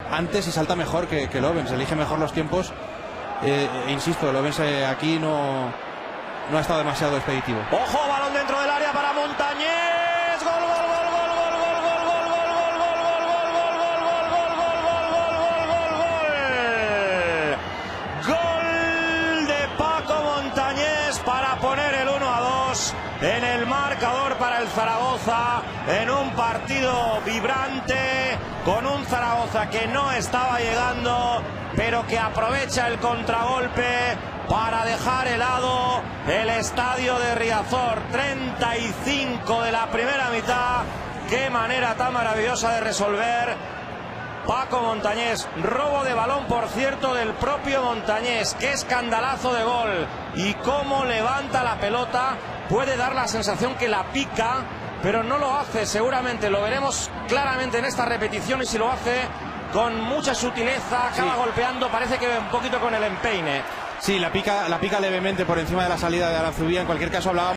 antes y salta mejor que Lovens, elige mejor los tiempos. Insisto, Lovens aquí no ha estado demasiado expeditivo. Ojo, balón dentro del área para Montañés. Gol, gol, gol, gol, gol, gol, gol, gol, gol, gol, gol, gol, gol, gol, gol, gol de Paco Montañés para poner el 1-2 en el marcador para el Zaragoza, en un partido vibrante, con un Zaragoza que no estaba llegando, pero que aprovecha el contragolpe para dejar helado el estadio de Riazor. 35 de la primera mitad. Qué manera tan maravillosa de resolver Paco Montañés. Robo de balón, por cierto, del propio Montañés. Qué escandalazo de gol. Y cómo levanta la pelota. Puede dar la sensación que la pica, pero no lo hace. Seguramente lo veremos claramente en esta repetición, y si lo hace con mucha sutileza, acaba golpeando, parece que un poquito con el empeine. Sí, la pica levemente por encima de la salida de Aranzubía. En cualquier caso, hablábamos